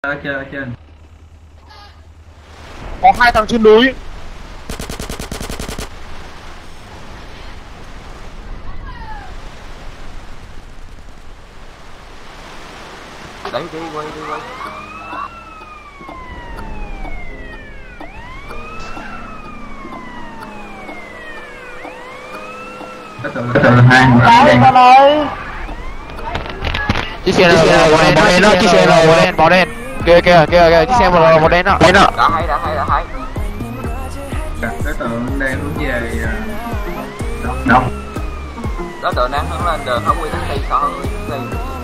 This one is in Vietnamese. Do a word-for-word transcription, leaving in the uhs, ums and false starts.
Ở trên, ở trên. Có hai thằng trên núi. Đấy, đi quay đi quay. Có từ từ hai người đen. Con ơi. Chiếc xe là màu đen, màu đen đó, chiếc xe là màu đen, màu đen. Kìa kìa kìa kìa, chiếc xe là màu đen đó. Đen đó. Đã thấy, đã thấy, đã thấy. Đối tượng đang hướng về đâu? Đối tượng đang hướng lên đường không quy taxi, sợ không quy taxi.